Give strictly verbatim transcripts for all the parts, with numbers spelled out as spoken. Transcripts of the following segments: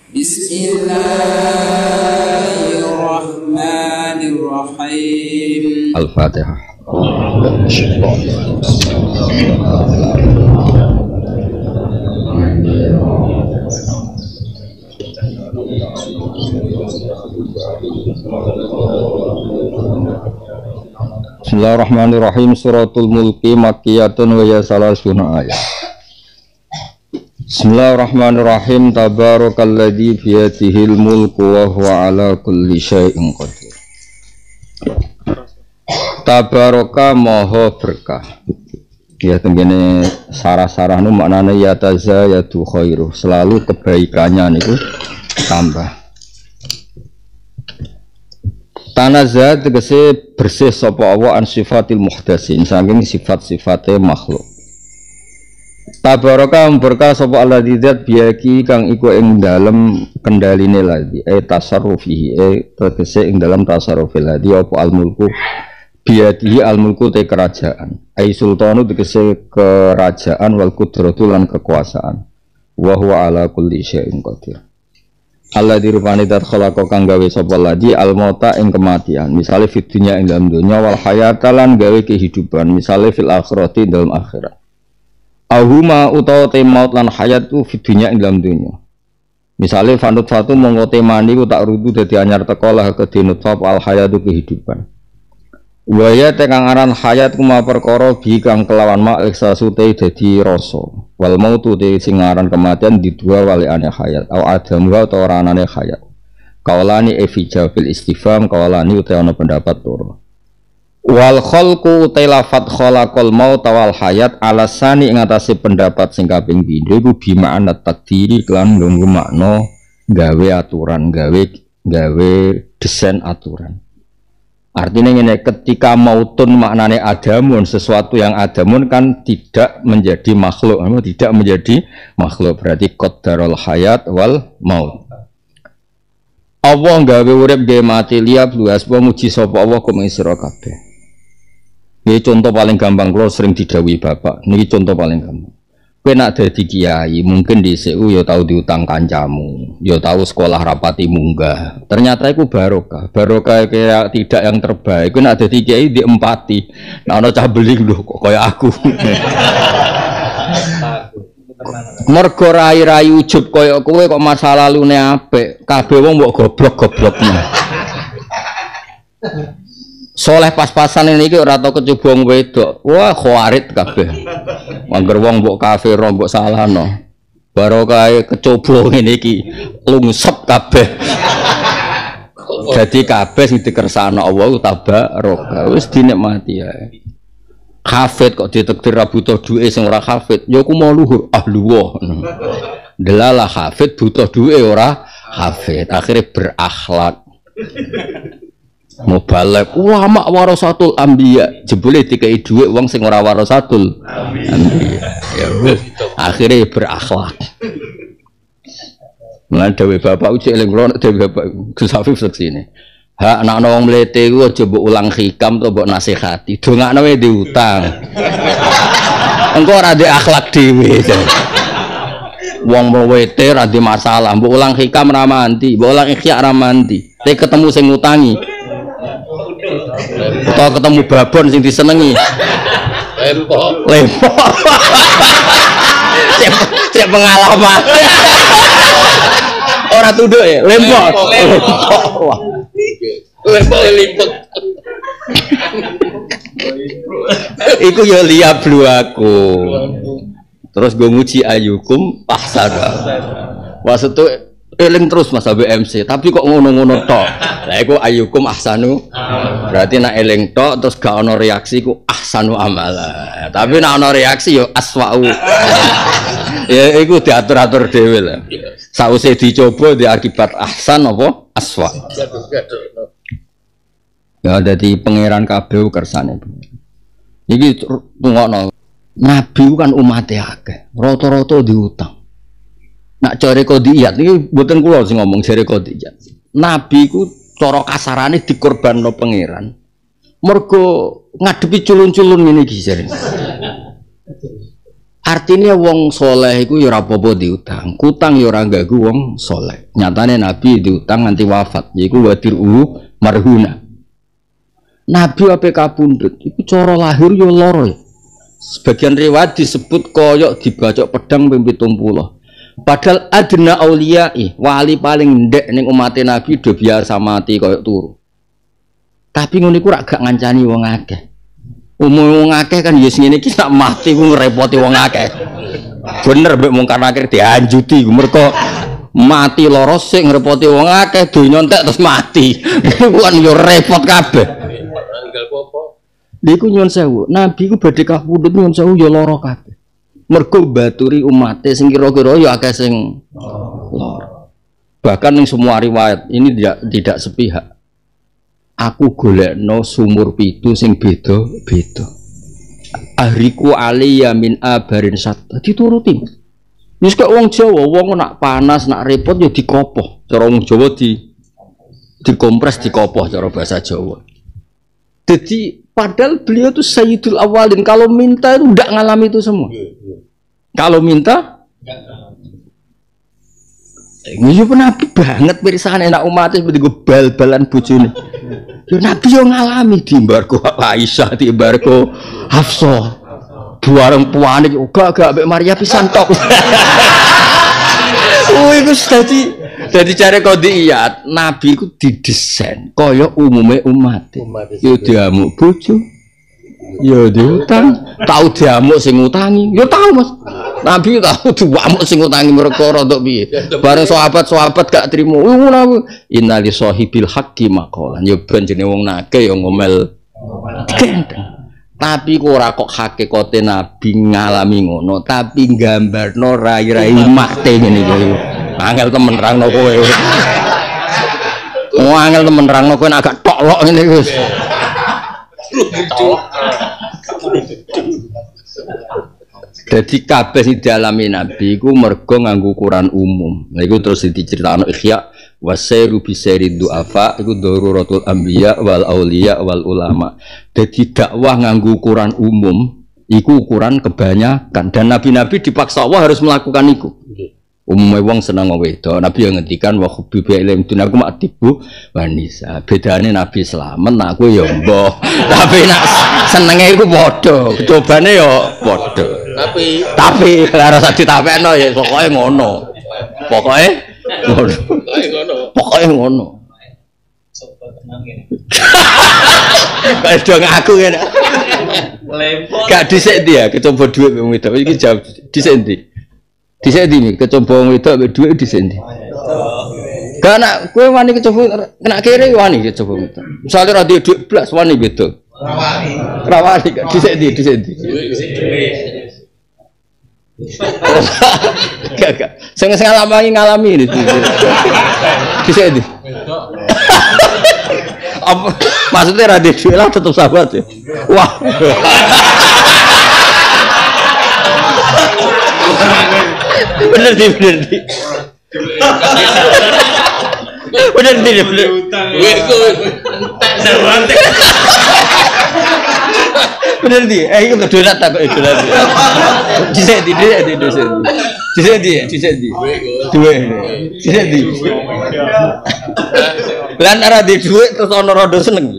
Bismillahirrahmanirrahim. Al-Fatihah. Bismillahirrahmanirrahim. Suratul Mulki Makkiyatun wa ya salasuna ayat. Bismillahirrahmanirrahim. Tabarakalladzi biyadihil mulku wa huwa ala kulli syai'in qadir. Tabaraka maha berkah. Ya tenggene sarah-sarah nu maknane ya taza ya tu khairu, selalu kebaikannya niku tambah. Tanazza tegese bersih sapa Allah an sifatil muhdatsin, saking sifat-sifate makhluk. Tabaraka berkah sapa Allah dzat biyaki kang iku ing dalem kendaline lagi e tasarrufihi e tegese ing dalem tasarrufil ladi apa al mulku biyadihi al mulku te kerajaan ai sultanu tegese kerajaan wal qudratu lan kekuasaan wa huwa ala kulli syai'in qadir. Allah dirupani dat khalaqa kang gawe sapa ladi al mauta ing kematian misale fid dunya ing dalam dunya wal hayata lan gawe kehidupan misale fil akhirati dalam akhirat. Ahuma utawa te maut lan hayat ku fidunya ing dalam dunya. Misale fanut fatu monggo temani ku tak rudu dadi anyar teko lah kedinut sapa al hayatu kehidupan. Wa ya te kang aran hayat ku ma perkara bi kang kelawan mak eksasute dadi rasa. Wal mautu te sing aran kematian di dua waliane hayat au adamu utawa ora anane hayat. Kaulani efija fil istifham kaulani utawa ana pendapat loro. Wal khalqu tailafat khalaqal maut wal hayat alasani ing atase pendapat sing kaping pindho iku bi makna takdiri lan nggo makna gawe aturan gawe gawe desain aturan. Artinya ngene, ketika mautun maknane adamun, sesuatu yang adamun kan tidak menjadi makhluk, tidak menjadi makhluk, berarti qaddarul hayat wal maut. Allah gawe urip gawe mati liap luas apa muji sapa Allah kok sira kabeh. Ini contoh paling gampang, kalau sering didhawuhi bapak. Ini contoh paling gampang. Kowe nak dadi kiai, mungkin dhisik ya tau diutang kancamu, ya tau sekolah rapati munggah. Ternyata iku barokah. Barokah kayak tidak yang terbaik. Kowe nak dadi kiai di empati. Nah ana cah beling lho kok kaya aku. Mergo rai-rai ujub kaya kowe kok masa lalune apik, kabeh wong mbok goblok-goblokno. Soleh pas-pasan ini ora tau kecoba wong wedok. Wah, khawarit kabeh. Mangger wong mbok kafir, mbok salahno. Barokah kecoba ngene iki lungsep kabeh. Jadi kabeh sing dikersakno Allah tabaraka. Wis dinikmati ae. Hafid kok ditakdir ra butuh duwe sing ora hafid. Ya ku mau luhur ahluwah. Delalah hafid butuh duwe ora hafid. Akhirnya berakhlak. Mubalek wah mak warasatul anbiya jebule dikai dhuwit wong sing ora warasatul anbiya ya akhirnya berakhlak. Mulane dhewe bapak ucek eling kula dhewe bapak Gus Afif seksine hak anak wong mlete ku aja mbok ulang hikam to mbok nasihati dongakno wae diutang engko ora ndek akhlak dhewe wong mlete ora ndek masalah mbok ulang hikam ra mandi mbok ulang ikhya ra mandi te ketemu sing ngutangi atau ketemu babon sing disenengi lempok lempok cek pengalaman orang tuduk ya lempok lempok lempok lempok iku ya liap lu aku terus gue nguji ayukum ahsana maksudnya eling terus Mas B M C, tapi kok ngono-ngono tok. Lah iku ayyukum ahsanu. Berarti nek eling tok terus gak ono reaksi ku ahsanu amala. Tapi nek ono reaksi yo aswa'u. Ya iku diatur-atur dhewe lah. Sause dicoba di akibat ahsan apa aswa. Ya dadi pangeran kabeh kersane. Iki ngono. Nabi kan umate akeh. Rata-rata diutang. Nak jare kodiyat ini buatan kula sing ngomong jare kodiyat. Nabi ku cara kasarane dikorbanno pangeran. Mergo ngadepi culun-culun ngene iki jare. Artinya wong soleh iku ya ora apa-apa diutang. Kutang ya ora ganggu wong soleh. Nyatane Nabi diutang nganti wafat, yaiku wadir ulu marhuna. Nabi ape kapundhut iku cara lahir ya lara ya. Sebagian riwayat disebut koyok dibacok pedang ping pitung puluh. Padahal adna auliyai, wali paling ndek ning umate Nabi do biasa mati koyok turu. Tapi ngono iku rak gak ngancani wong akeh. Umum wong akeh kan ya sing ngene iki sak mati ku ngrepoti wong akeh. Bener mbek mungkar nakir dianjuti mergo mati lara sik ngrepoti wong akeh donya entek terus mati. Iku kan yo repot kabeh. Tinggal apa? Niku nyuwun sewu, Nabi ku badhe kapundhut nyuwun sewu ya lara kabeh. Mergo baturi umate sing kira-kira ya akeh sing lara. Bahkan ning semua riwayat ini tidak tidak sepihak. Aku golekno sumur pitu sing beda-beda. Ahriku aliyya min abarin satta dituruti. Wis kok wong Jawa, wong nak panas, nak repot ya dikopoh. Cara wong Jawa di dikompres dikopoh cara bahasa Jawa. Jadi padahal beliau itu sayyidul awalin, kalau minta itu tidak ngalami itu semua. Kalau minta ini pun Nabi banget pirsane enak umat seperti gue bal-balan bojone. Yo Nabi yo ngalami di mbarko Aisyah, di mbarko Hafsah. Buareng puane uga gak mbek Maria pisan tok. Oh iku dadi dadi cara kodiyat Nabi ku didesain kaya umume umat. Yo diamuk bojo. Yo diutang, tau diamuk sing ngutangi. Yo tau Mas. Nabi tahu diamuk sing ngutangi mergo rodok piye. Bareng sahabat-sahabat gak trimo. Ngono innali sahibil haqqi maqalan. Yo ben jenenge wong nake yo ngomel dikenteng. Tapi kok ora kok hakikate Nabi ngalami ngono, tapi gambarno rai-rai mate ngene iki. Angel temen nerangno kowe. Oh angel temen nerangno kowe nek agak toklok ngene iki wis. Jadi kabeh sing dialami Nabi iku mergo nganggo ukuran umum. Lha iku terus diceritakno Ihya wasairu bisairid du'afa iku daruratul anbiya wal auliya wal ulama. Jadi dakwah nganggo ukuran umum iku ukuran kebanyakan dan nabi-nabi dipaksa Allah harus melakukan iku. Umumnya wong seneng wedok, Nabi yang ngendikan wa hubbiba ilaihim dunya aku matibu wanisa. Bedane Nabi selamat nak aku ya mbah. Tapi nak senenge iku padha, cobane ya padha. Tapi tapi ora usah ditapekno ya pokoke ngono. Pokoke ngono. Pokoke ngono. Pokoke ngono. Coba tenang ngene. Kayak do ngaku ngene. Lempot. Gak dhisik ndi ya, kecoba dhuwit wong wedok iki jawab dhisik ndi. Dhisik ndi kecoba wong wedok mek dhuwit dhisik ndi. Gak nak kowe wani kecoba kena kere wani kecoba wedok. Misale ra duwe dhuwit blas wani wedok. Rawani. Rawani dhisik ndi dhisik ndi. Gak gak. Sing ngalami ngalami ini. Dhisik ndi. Apa maksudnya radhi dhuwit lah tetep sahabat ya. Wah. Bener di bener di. Bener di bener. Wego. Bener di. Eh iki donat tak kok donat. Dhisik di dhisik di dhisik. Dhisik di dhisik di. Duwe. Dhisik di. Lan ora di dhuwit terus ana rada seneng.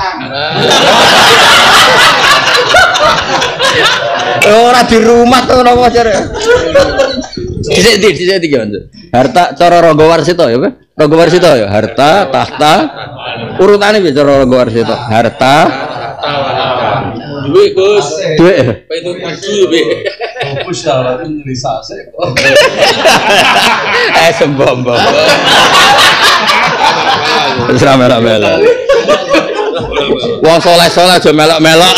Ora di rumah to napa jare. Dhisik di dhisik di gimana? Harta cara Rangga Warsita ya, Pak? Rangga Warsita ya, harta, tahta. Urutane piye cara Rangga Warsita? Harta, duit Gus. Duit. Pe itu maju piye? Fokus ala nulisase. Eh sembom-bom. Wis rame-rame. Wong saleh-saleh aja melok-melok.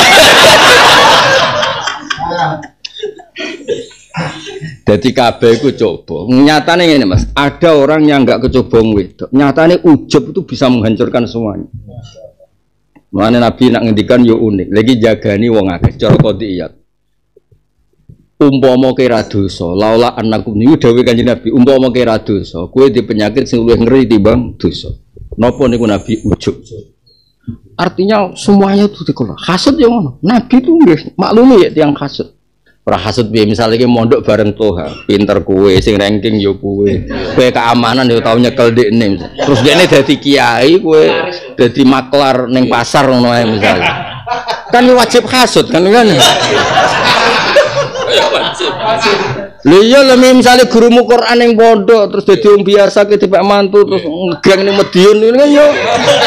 Jadi kabeh iku coba. Nyatane ngene Mas, ada orang yang enggak kecoba wedok. Nyatane ujub itu bisa menghancurkan semuanya. Mulane Nabi nak ngendikan yo unik. Lagi jagani wong akeh cara qadiyat. Umpama kira dosa, laula annakum niku dawuh Kanjeng Nabi, umpama kira dosa, kowe di penyakit sing luwih ngeri timbang dosa. Napa niku Nabi ujub? Artinya semuanya itu dikelola. Hasud ya ngono. Nabi itu nggih maklumi ya tiyang hasud. Ora hasud piye misale iki mondok bareng Toha, pinter kowe sing ranking yo kowe. Kowe keamanan yo tau nyekel ndekne. Terus dekne dadi kiai, kowe dadi maklar ning pasar ngono ae misale. Kan wajib hasud kan kan. Ya wajib. Lha iya lho misale gurumu Quran ning pondok terus dadi wong biasa ke dipek mantu terus nggang ning Madiun ngene kan yo.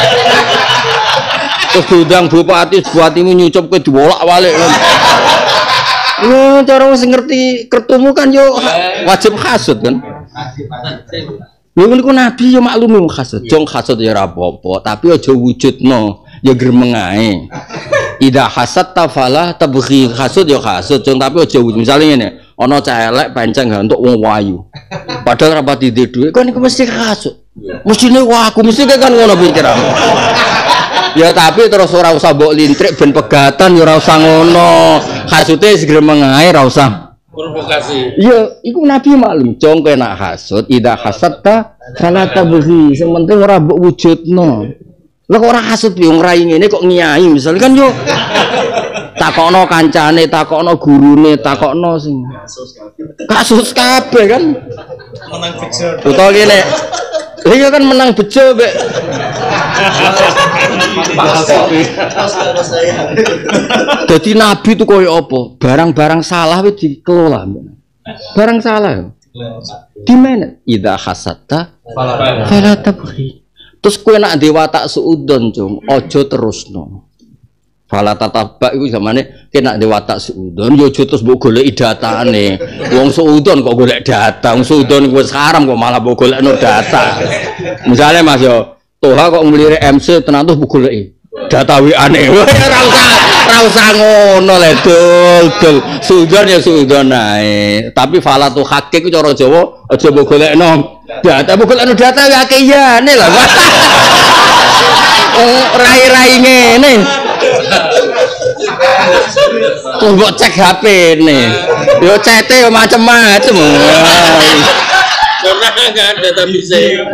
Terus diundang bupati, bupatimu nyucup ke diwolak-walik kan. Ya, cara wis ngerti kertumu kan yo wajib hasud kan. Lha niku nabi yo maklum hasud. Jong hasud ya ora apa-apa, tapi aja wujudno, ya gremeng ae. Ida hasad tafala tabghi hasud yo hasud, jong tapi aja wujud. Misale ngene, ana cah elek pancen gak entuk wong wayu. Padahal ra pati duwe dhuwit, kan iku mesti hasud. Mestine wah aku mesti kan ngono pikiranmu. Ya tapi terus ora usah mbok lintrik ben pegatan ya ora usah ngono. Hasude segremeng ae ora usah provokasi. Iya, iku nabi maklum, jong kena hasud, ida hasadta fala tabghi. Sing penting ora mbok wujudno. Lah kok ora hasud piye wong rai ngene kok ngiyai misal kan yo takokno kancane, takokno gurune, takokno sing kasus kabeh kan. Menang bejo. Utawa kene. Lha iya kan menang bejo mek. Jadi nabi itu koyo apa? Barang-barang salah wis dikelola. Barang salah. Di mana? Idza hasatta fala tabghi. Terus kowe nak ndek watak suudon, Cung, aja terusno. Fala tatabak iku zamane kena ndek watak suudon, yo aja terus mbok goleki datane. Wong suudon kok golek data, wong suudon iku wis haram kok malah mbok golekno data. Misale Mas yo Toha kok nglirik M C tenan tuh goleki data W A-ne. Ora usah ora usah ngono le dul dul. Suudon ya suudon ae. Tapi fala tu hakik cara Jawa aja mbok golekno data, mbok golekno data ya akehane lah. Oh, rai-rai ngene. Tuh mbok cek H P-ne. Yo cete yo macem-macem. Karena enggak ada database.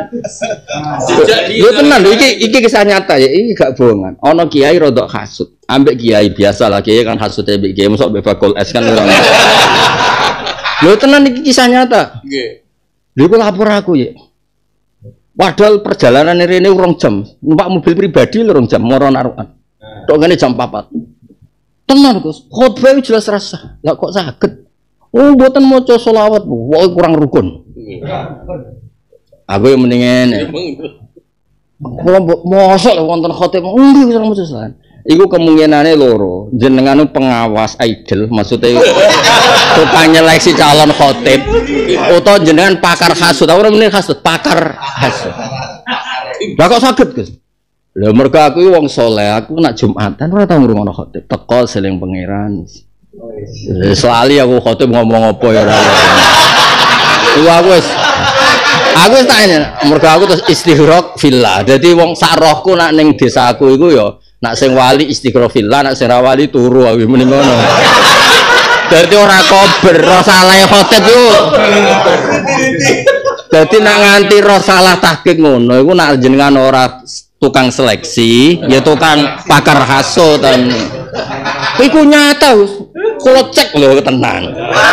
Yo tenan lho iki iki kisah nyata ya, iki gak bohongan. Ana kiai rodok hasud. Ambek kiai biasa lah, kiai kan hasud ambek kiai mosok mbek bakul es kan ora. Lho tenan iki kisah nyata. Nggih. Lho kok lapor aku ya. Padahal perjalanan rene urung jam. Numpak mobil pribadi lurung jam moro narukan. Tok ngene jam papat. Tenan Gus, khotbah jelas rasa. Lah kok saged. Oh, mboten maca selawat, Bu. Wong kurang rukun. Aku yang mendingan. Kalau mosok wonten khotib, nggih wis maca selawat. Iku kemungkinane loro. Jenengan pengawas idol, maksudnya tukang nyeleksi calon khotib. Utawa jenengan pakar hasud. Ora meneh hasud, pakar hasud. Lah kok saged, Gus? Lha mergo aku wong saleh, aku nak Jumatan ora tau ngrungokno khotib. Teko seling pangeran. Selali aku khotib ngomong apa ya ora. Iku aku wis aku wis tak mergo aku terus istighraq fillah. Dadi wong sak rohku nak ning desaku iku ya nak sing wali istighraq fillah, nak sing ra wali turu aku muni ngono. Dadi ora kober, ora salah khotib iku. Dadi nak nganti ora salah tahqiq ngono iku nak jenengan ora tukang seleksi, ya tukang pakar hasud dan iku nyata kalau cek lho tenang.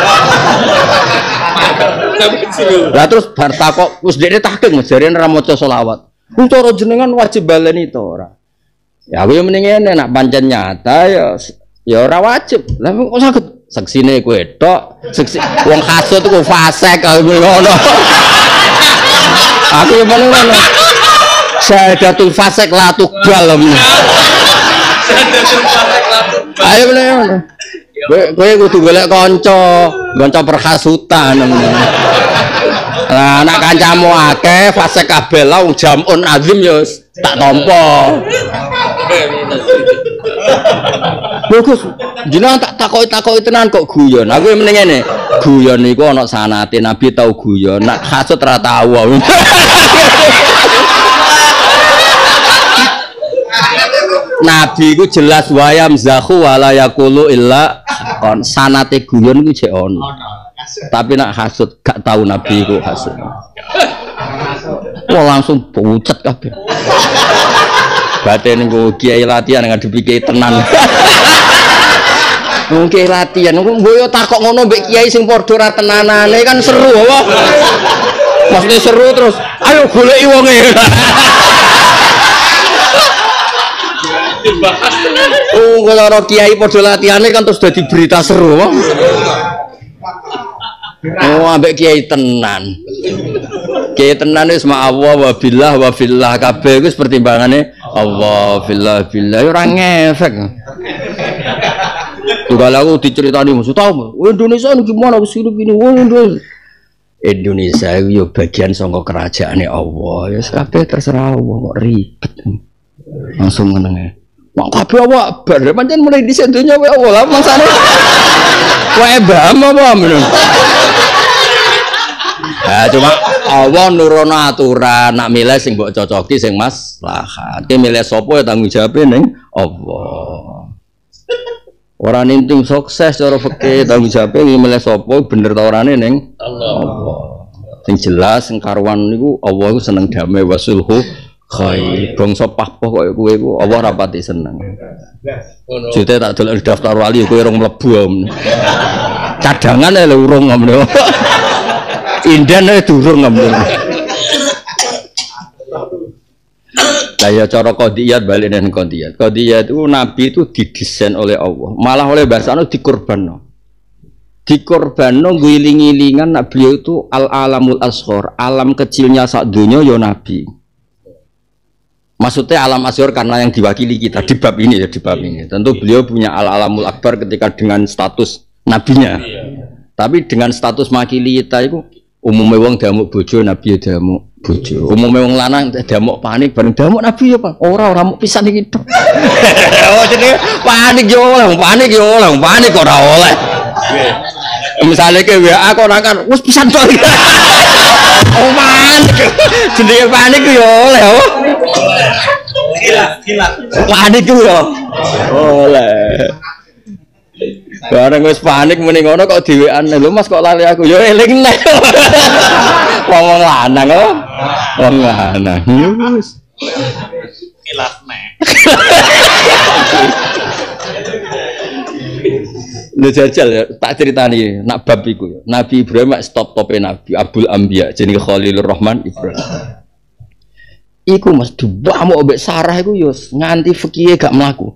Lah terus bar takok wis dekne tahqiq jarene ra maca selawat. Ku cara jenengan wajib baleni to ora? Ya aku yo mending ngene nak pancen nyata ya ya ora wajib. Lah kok saged seksine kowe tok, seksi wong hasud iku fasik ngono. Aku yo mending ngono. Syahadatul fasik la tuqbal. Syahadatul fasik la tuqbal. Ayo meneh. Kowe kudu golek kanca, kanca perhasutan. Lah anak kancamu akeh fasik kabeh la wong jamun azim ya tak tampa. Bagus. Jenengan tak takoki-takoki tenan kok guyon. Aku meneng ngene. Guyon niku ana sanate, Nabi tau guyon. Nak hasud ra tau. Nabi ku jelas wayam zahu wala yaqulu illa on sanate guyon ku jek ono. Tapi nak hasud gak tahu Nabi ku hasud. Wah langsung pucet kabeh. Batin ku kiai latihan ngadepi kiai tenan. Mungkin latihan, gue yo takok ngono mbek kiai sing padha ra tenanane kan seru apa? Maksudnya seru terus, ayo goleki wonge. Oh, kalau orang kiai padha latihane kan terus dadi berita seru apa? Oh, ambek kiai tenan. Kiai tenan wis ma'allah wa billah wa fillah kabeh iku pertimbangane Allah billah billah ora ngefek. Tunggal aku diceritani musuh tahu, Indonesia ini gimana wis gini, Indonesia. Indonesia itu yo bagian saka kerajaane Allah. Ya kabeh terserah Allah kok ribet. Langsung menenge. Mak kabeh awak bar pancen mulai dhisik donya wae Allah. Mangsane wae bam apa men. Ah cuma Allah nurono aturan, nak milih sing mbok cocoki sing maslahat. Ki milih sapa ya tanggung jawabe ning Allah. Ora ninting sukses cara fikih tanggung jawabe milih sapa bener ta orane ning Allah. Allah. Sing jelas sing karuan niku Allah iku seneng damai wasulhu khair. Bangsa pahpoh koyo kowe iku Allah rapati seneng. Jute tak delok daftar wali kowe urung mlebu. Cadangan lho urung ngono. Indan ae durung ngono. Saya cara qadiyat balik nang qadiyat. Qadiyat itu nabi itu didesain oleh Allah. Malah oleh bahasane dikorbanno. Dikorbanno ngiling-ngilingan nak beliau itu al-alamul asghar, alam kecilnya sak donya ya nabi. Maksudnya alam asghar karena yang diwakili kita di bab ini ya di bab ini. Tentu beliau punya al-alamul akbar ketika dengan status nabinya. Tapi dengan status makili kita itu umumnya wong damuk bojo nabi ya damuk bojo. Umumnya wong lanang damuk panik bareng damuk nabi ya Pak. Ora ora muk pisan iki tok. Oh jenenge panik yo oleh, panik yo oleh, panik ora oleh. Misalnya ke W A kok kan wis pisan tok. Oh panik. Jenenge panik yo oleh. Gila, gila. Panik yo. Oleh. Bareng wis panik muni ngono kok dhewean lho Mas kok lali aku ya eling nek. Wong lanang kok. Wong lanang. Wis. Khilaf nek. Lho jajal ya tak critani nak bab iku ya. Nabi Ibrahim stop tope Nabi Abdul Anbiya jenenge Khalilur Rahman Ibrahim. Iku Mas dibamuk mbek Sarah iku yo nganti fikihe gak mlaku.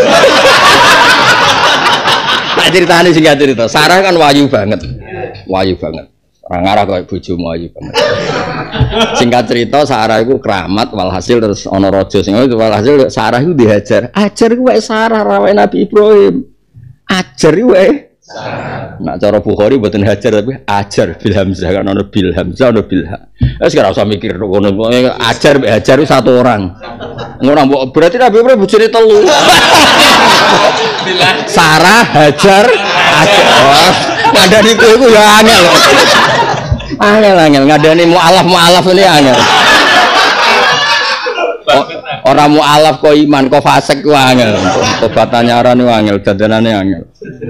Tak ceritane sing gak cerita. Sarah kan wayu banget. Wayu banget. Ora ngarah koyo bojomu wayu banget. Singkat cerita Sarah iku keramat walhasil terus ana raja sing walhasil Sarah iku dihajar. Ajar iku wae Sarah rawe Nabi Ibrahim. Ajar iku wae. Nak cara Bukhari mboten hajar tapi ajar bil hamzah kan ana bil hamzah ana bil ha. Wis ora usah mikir ngono. Ajar mbek hajar itu satu orang. Ngono berarti Nabi Ibrahim bojone telu. Sarah hajar ajar. Ngadani kowe iku ya angel lho. Angel angel ngadani mualaf mualaf ini angel. Orang mualaf kok iman kok fasik ku angel. Tobatane arane angel dadanane angel.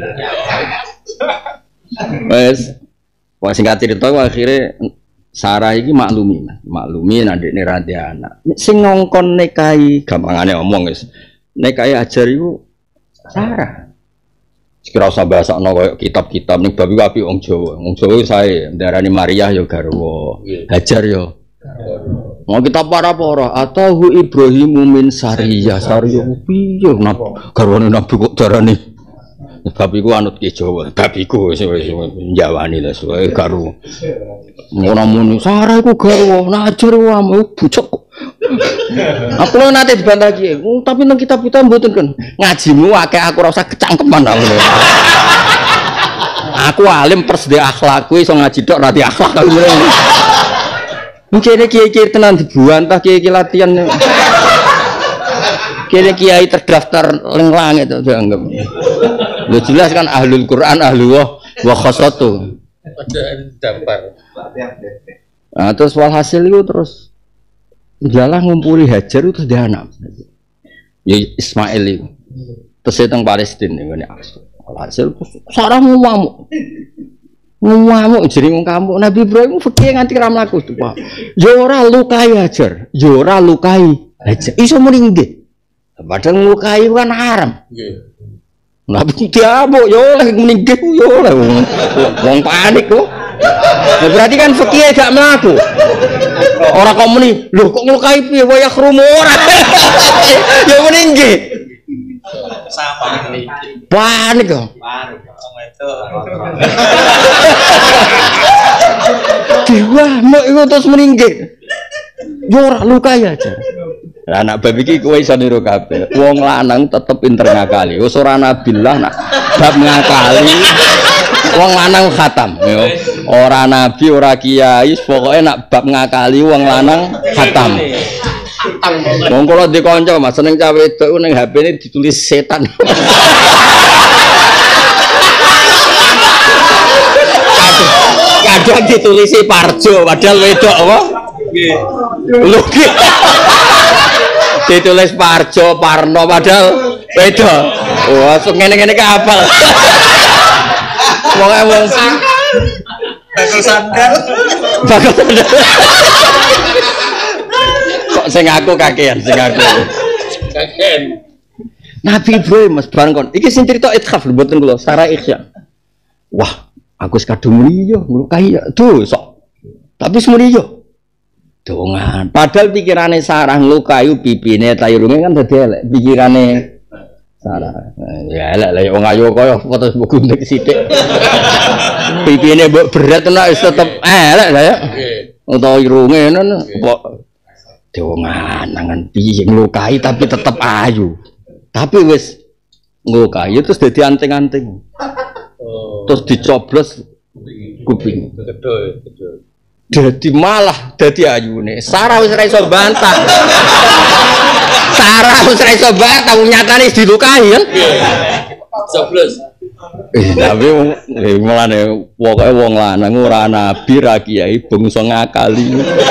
Wes, wah singkat cerita akhirnya Sarah iki maklumi, maklumi nek ndekne ra ndek anak. Sing ngongkon nikahi gampangane omong wis. Nikahi ajar iku Sarah. Sekira usah bahasakno koyo kitab-kitab ning bab iku apik wong Jawa. Wong Jawa sae ndarani Maryah ya garwa, Hajar ya. Mau kitab para-para atau Ibrahimu min Sariyah, Sariyah piye garwane Nabi kok darani bab iku anut ki Jawa. Bab iku wis njawani lho suwe karo. Ngono muni Sarah iku garwa, Najar wae bucuk. Aku nate dibantah kiye, tapi nang kitab kita mboten kan. Ngajimu akeh aku ora usah kecangkeman aku. Aku alim persde akhlakku iso ngaji tok ra di akhlak aku. Mungkin kiai-kiai tenan dibuantah kiai-kiai latihan. Kene kiai terdaftar ning langit itu dianggap. Lho jelas kan ahlul Quran ahlullah wa khassatu. Daftar. Nah, terus walhasil itu terus jalah ngumpuli Hajar itu dia anak. Ya Ismail itu. Terus teng Palestina ngene asal. Walhasil Sarah ngomong. Ngomong jering kamu Nabi Ibrahim fikih nganti ra mlaku tuh Pak. Ya ora lukai Hajar, ya ora lukai Hajar. Iso muni nggih. Padahal nglukai kan haram. Nggih. Lah diamuk yo oleh meninggal yo oleh wong panik kok. Nah, berarti kan fikih gak mlaku. Ora kok muni, lho kok nglukai piye waya krumu ora. Ya meninggal. Sama panik kok. Panik kok itu. Dewa mau iku terus meninggal. Yo ora lukai aja. Lah anak bab iki kowe iso niru kabeh. Wong lanang tetep pinter ngakali. Wis ora nabilah nak bab ngakali. Wong lanang khatam yo. Ora nabi, ora kiai, pokoke nak bab ngakali wong lanang khatam. Wong kula di kanca Mas seneng cah wedok ning H P-ne ditulis setan. Kadang ditulisi Parjo padahal wedok apa? Nggih. Lho ditulis Parjo, Parno padahal wedok. Wah, sok ngene-ngene ke hafal. Wong wong bakal sandal. Bakal sandal. Kok sing aku kakean, sing aku. Kakean. Nabi Ibrahim Mas bareng kon. Iki sing cerita ithaf lho mboten kula, Sarah Ikhya. Wah, aku wis kadung liya, nglukai ya. Duh, sok. Tapi semuni yo. Dongan. Padahal pikirane Sarah nglukai pipine tayrunge kan dadi elek. Pikirane Sarah. Ya elek lah wong ayu kaya foto buku nek sithik. Pipine mbok berat tenan wis tetep elek lah ya. Utawa irunge ngono kok dongan nangan piye nglukai tapi tetep ayu. Tapi wis nglukai terus dadi anting-anting. Oh. Terus dicoblos kuping. Gedhe, gedhe. Dadi malah dadi ayune. Sarah wis ora iso bantah. Sarah wis ora iso bantah nyatane dilukai kan. Coblos. Eh tapi eh mulane pokoke wong lanang ora nabi ra kiai bangsa ngakali.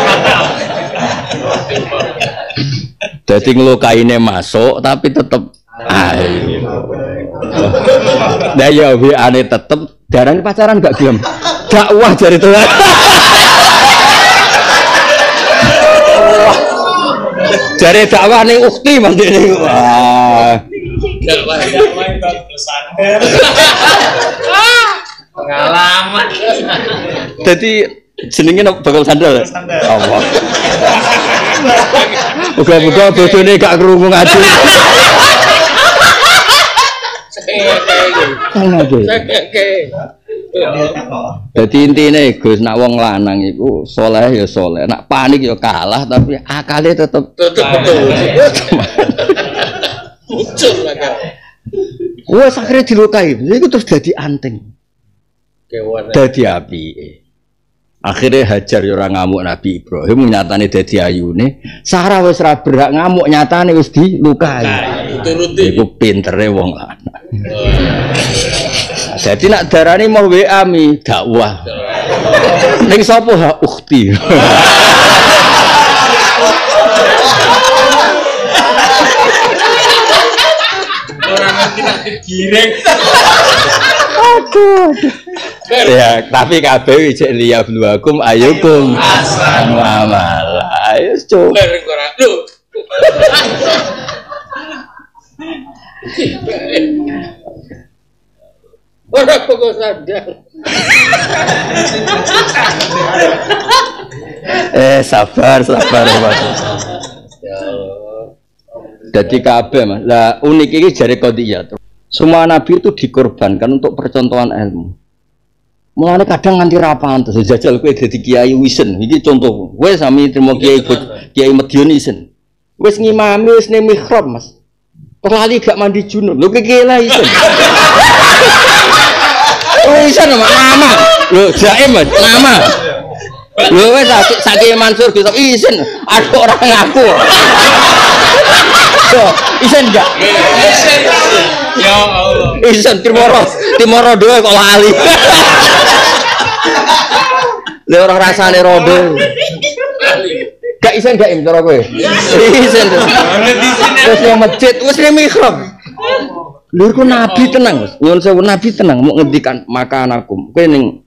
Dadi nglukaine masuk tapi tetep ayo. Lah ya ane tetep darane pacaran gak gelem. Dakwah jare Tuhan. Jare dakwah ning ukti mandene. Wah. Dakwah dakwah bersandar. Pengalaman. Dadi jenenge bakal sandal. Allah. Muga-muga bojone gak krungu ngaji. Jadi intinya Gus, nak wong lanang itu soleh ya soleh, nak panik ya kalah, tapi akalnya tetap tetap betul. Muncul lah kan. Wah akhirnya dilukai, itu terus jadi anting, jadi api. Akhirnya Hajar ya orang ngamuk Nabi Ibrahim, nyatane dadi ayune. Sarah wis ra berak ngamuk, nyatane wis dilukai. Iku pintere wong lanang. Jadi nak darani mau W A mi dakwah. Ning sapa ha ukhti. Orang ngerti nak digireng. Aduh. Ya, tapi kabeh cek liya bluakum ayukum asan wa mal. Ayo coba. Bareng ora. Lho. Ora kok sadar. Eh sabar sabar Mas. Ya Allah. Dadi kabeh Mas. Lah unik iki jare qadiyah. Semua nabi itu dikorbankan untuk percontohan ilmu. Mulane kadang nganti ra pantes jajal kowe dadi kiai wisen. Iki contoh. Kowe sami trimo kiai kiai Madiun isen. Wis ngimami wis ning mihrab Mas. Terlali gak mandi junub. Lho kekela isen. Oh isen nama. Lho jaim Mas, nama. Lho wis sakit Mansur gitu isen. Ada orang ngaku. Tuh, isen enggak? Isen. Ya Allah. Isen Timoro, Timoro dua kok lali. Lha ora rasane rodo. Gak isen gak im cara kowe. Isen. Wis nang masjid, wis ning mihrab. Lha iku nabi tenang, Mas. Nyuwun sewu nabi tenang mau ngendikan makanakum. Kowe ning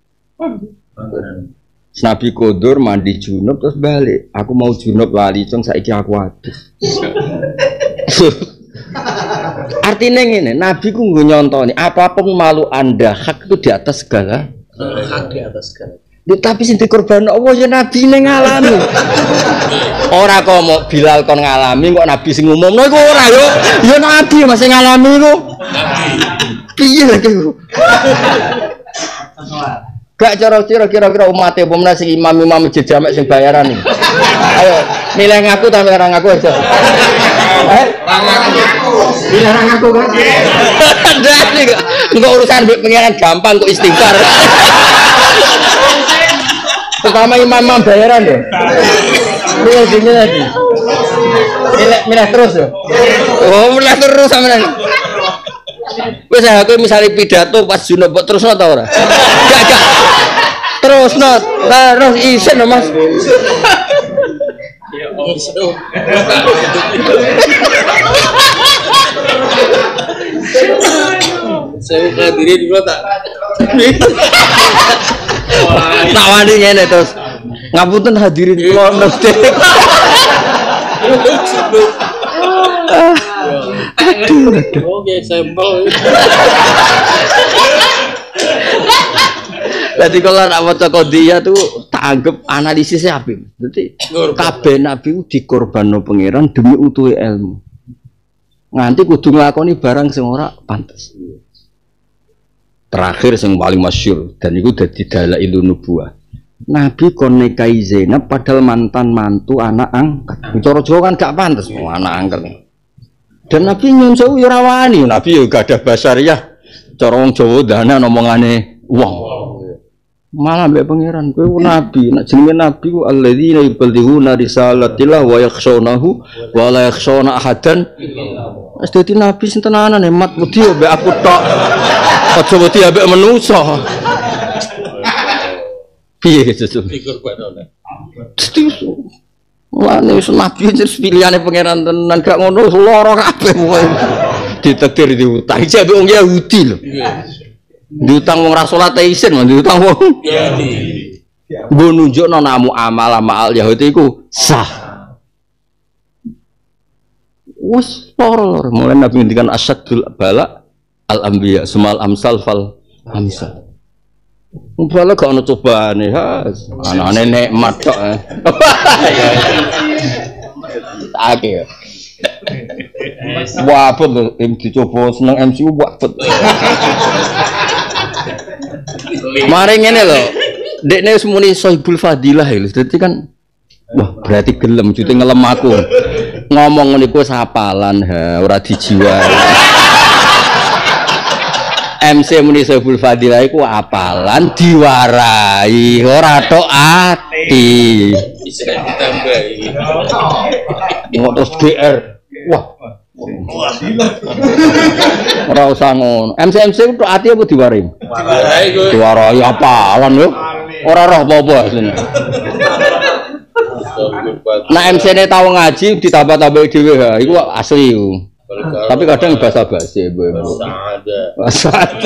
Nabi Kodur mandi junub terus balik. Aku mau junub lali cung saiki aku adus. Artinya ngene, Nabi ku nggo nyontoni apapun malu Anda, hak itu di atas segala. Hak di atas segala. Ya, tapi sing dikorban Allah ya Nabi ning ngalami. Ora kok mau Bilal kon ngalami kok Nabi sing ngumumno iku ora yo. Ya Nabi masih ngalami iku. Piye lagi iku? Gak cara-cara kira-kira umat e pomna sing imam-imam masjid jamek sing bayaran iki. Ayo, milih ngaku ta milih ngaku aja. Eh? Milih ngaku kan? Ndak iki. Engko urusan mbek pengiran gampang kok istighfar. Pertama imam-imam bayaran ya. Milih dingin lagi. Milih milih terus ya. Oh, milih terus sampean. Wes aku misalnya pidato pas junub terusno ta ora? Gak gak. Terusno, terus isen lho Mas. Ya om. Saya hadirin dulu tak. Tak wani ngene terus. Ngapunten hadirin kula mesti. Aduh, aduh. Oke, sampel. Jadi kalau nak baca Qadiyah tuh tak anggap analisisnya apa? Jadi kabeh nabi dikorbanno pangeran demi utuhe ilmu. Nganti kudu nglakoni barang sing ora pantes. Terakhir yang paling masyhur dan itu dadi dalailun nubuwah. Nabi kon nikahi Zainab padahal mantan mantu anak angkat. Cara Jawa kan gak pantes oh, anak angkat. Dan Nabi nyun sewu ya rawani, Nabi ya gak ada basariah. Cara wong Jawa dana omongane wong. Malah mbek pangeran kowe nabi, nek jenenge nabi ku alladzina yuballighuna risalatillah wa yakhshawnahu wa la yakhshawna ahadan. Wis dadi nabi sing tenanan hemat wedi mbek aku tok. Aja wedi ambek manusa. Piye gitu. Setuju. Mulane wis nabi terus pilihane pangeran tenan gak ngono lara kabeh pokoke. Ditakdir diutang iki ambek wong Yahudi lho. Diutang wong ra salat isin, diutang wong Yahudi. Nggo nunjukno namu amal amal Yahudi iku sah. Wis lara mulai nabi ngendikan asyadul bala al anbiya sumal amsal fal amsal. Bala gak ono cobane, ha. Anane nikmat tok. Akeh. Wah, apa lho M dicoba seneng M C U wapet. Mari ngene lho. Dekne wis muni Sohibul Fadilah lho. Dadi kan wah, berarti gelem jute ngelem aku. Ngomong ngene iku sapalan ha, ora dijiwai. M C muni Sohibul Fadilah iku apalan diwarai, ora tok ati. Bisa ditambahi. Terus G R. Wah. Ora usah ngono. M C M C tok ati apa diwarai? Diwarai iku. Diwarai apalan lho. Ora roh apa-apa asline. Nah M C ne tau ngaji ditambah-tambah dhewe ha, iku asli iku. Tapi kadang bahasa basi ibu-ibu. Bahasa ada.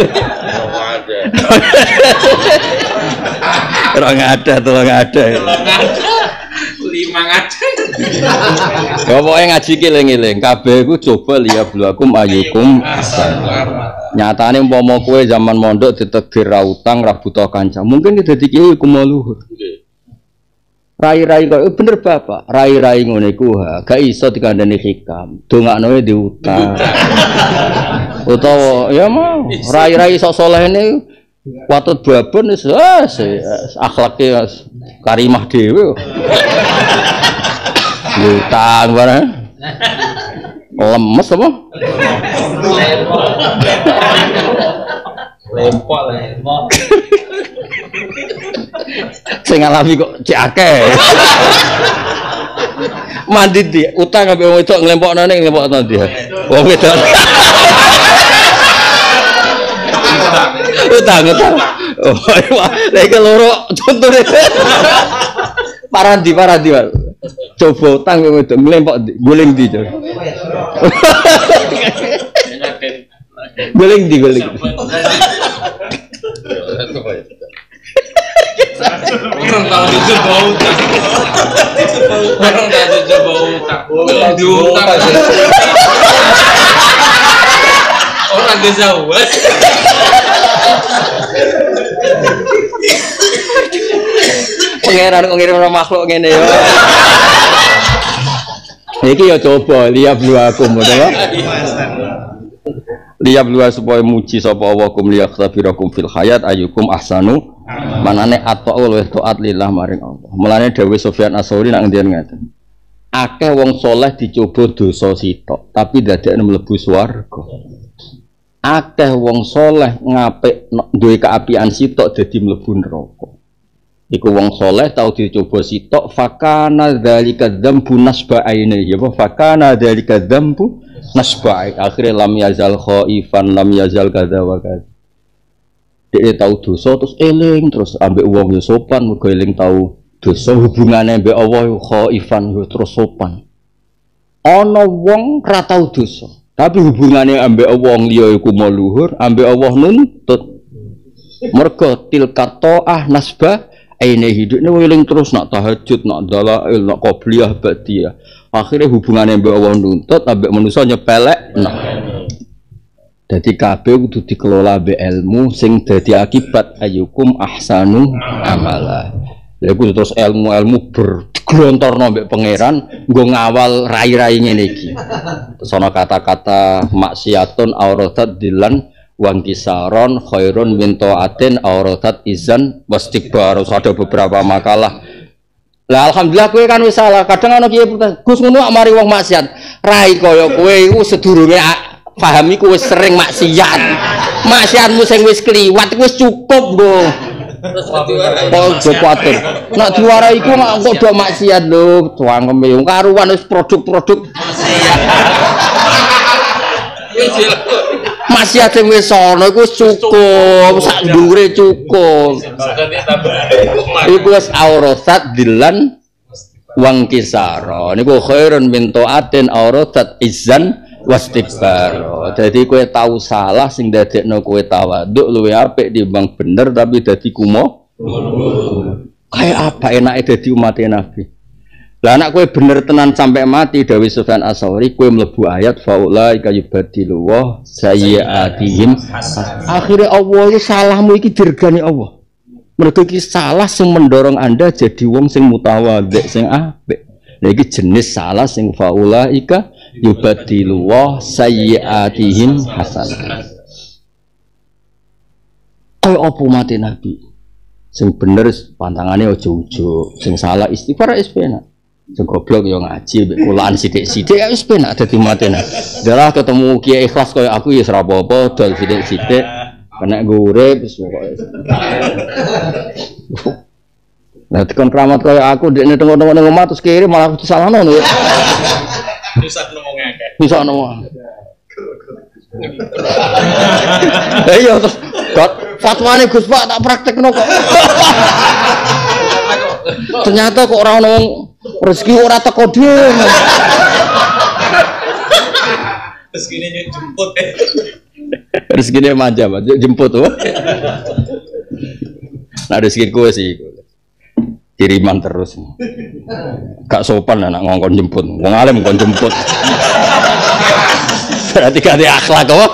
Orang ada, tolong ada. Lima ada. Ya pokoknya ngaji kiling-kiling. Kabeh ku coba liyabluwakum ayyukum nyatane umpama kowe zaman mondok ditegir ra utang ra buta kanca. Mungkin kita dikira iku maluhur. Rai-rai kok bener Bapak, rai-rai ngono iku ha, gak iso dikandani hikam. Dongakno diutang. Utawa ya mau rai-rai sok salehne watut babon wis akhlake karimah dhewe. Utang barang. Lemes apa? Lempok lempok. Sing ngalami kok cek akeh. Mandi di utang ambek wong wedok nglempokno ning nglempokno ndi. Wong wedok. Utang utang. Oh, lha iki loro contone. Parandi parandi. Coba utang wong wedok nglempok ndi, guling ndi, Cuk. Guling ndi guling. Orang tahu itu bau utang. Orang tahu itu bau utang. Diutang. kanggo zawat. Pangeran kok ngirim makhluk ngene ya. Iki ya coba lihat lu aku ngono ya. Lihat lu supaya muji sapa Allah kum liya khabirakum fil hayat ayyukum ahsanu manane atau luwih taat lillah maring Allah. Mulane dawuh Sufyan Ats-Tsauri nak ngendian ngaten. Akeh wong soleh dicoba dosa sitok, tapi dadekne mlebu swarga. Akeh wong soleh ngapik duwe kaapian sitok dadi mlebu neraka. Iku wong soleh tau dicoba sitok fakana dzalika dzambu nasba'aini ya apa fakana dzalika dzambu nasba'i akhire lam yazal khaifan lam yazal kadza wa kadza. Dek tau dosa terus eling terus ambek wong yo sopan muga eling tau dosa hubungane mbek Allah khaifan yo terus sopan. Ana wong ra tau dosa tapi hubungane ambek wong liya iku luhur ambek Allah nuntut. Mergo tilka ta'ah nasba aine hidupnya wiling terus nak tahajud, nak dalail, nak qobliyah, ba'diyah. Akhirnya hubungannya mbak Allah nuntut, ambek manusia nyepelek. Nah, jadi kabeh kudu dikelola be ilmu, sing dadi akibat ayyukum ahsanu amala. Lha kudu terus ilmu-ilmu berglontorno mbek pangeran, nggo ngawal rai-rai ngene iki. Terus ana kata-kata maksiatun auratat dilan wang kisaron khairun min ta'atin auratat izan wastikbar. Ada beberapa makalah. Lah alhamdulillah kowe kan wis salah. Kadang ana kiye protes, Gus ngono mari wong maksiat. Rai kaya kowe iku sedurunge paham iku wis sering maksiat. Maksiatmu sing wis kliwat wis cukup lho. Terus kuwatir. Nak diwarai iku kok do maksiat lho, tuangeme wong karuan wis produk-produk maksiat. Maksiat sing wis ana iku cukup, sak dhuwure cukup. Iku wis aurasat dilan wang kisara. Niku khairun min taatin aurasat izan wastikbar. Dadi kowe tau salah sing dadekno kowe tawaduk luwih apik timbang bener tapi dadi kumo. Kayak apa enake dadi umat Nabi. Lah anak kowe bener tenan sampai mati dawuh Sufyan Ats-Tsauri kowe mlebu ayat faulai kayubadilu wa sayyi'atihim. Akhire Allah iki salahmu iki dirgani Allah. Mergo iki salah sing mendorong Anda jadi wong sing mutawadhi sing apik. Lah iki jenis salah sing faulai kayubadilu wa sayyi'atihim hasanah. Kaya apa mati Nabi? Sing bener pantangane aja ujug, sing salah istighfar wis penak. Sing goblok yo ngaji mek kulaan sithik-sithik wis penak dadi matene. Darah ketemu kiai ikhlas kaya aku ya ora apa-apa dol sithik-sithik kena go urip wis pokoke. Lah tekan keramat kaya aku ndekne tengok-tengok nang omah terus kiri malah aku disalahno lho. Bisa ngomong akeh. Bisa ngomong. Eh iya terus fatwane Gus Pak tak praktekno kok. Ternyata kok ora ono rezeki ora teko dhewe. Rezekine jemput. Rezekine manja, jemput tuh. Nah rezeki kowe sih. Kiriman terus. Gak sopan anak ngongkon jemput. Wong alim kon jemput. Berarti gak ada akhlak kok.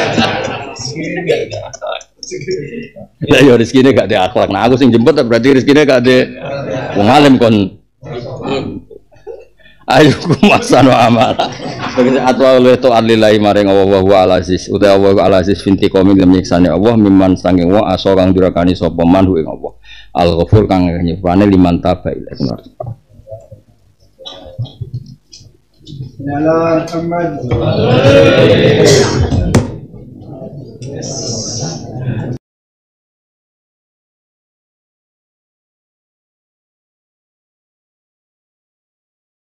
Lah yo rezekine gak ada akhlak. Nah aku sing jemput berarti rezekine gak ada. Wong alim kon ayo kumasano amal. Begitu atwa oleh to alillahi maring Allah wa al-aziz. Uta Allah al-aziz finti qaumi nyiksane Allah mimman sanging wa aso kang durakani sapa man ing Allah. Al-Ghafur kang nyepane liman taba ilaih. Ya Muhammad.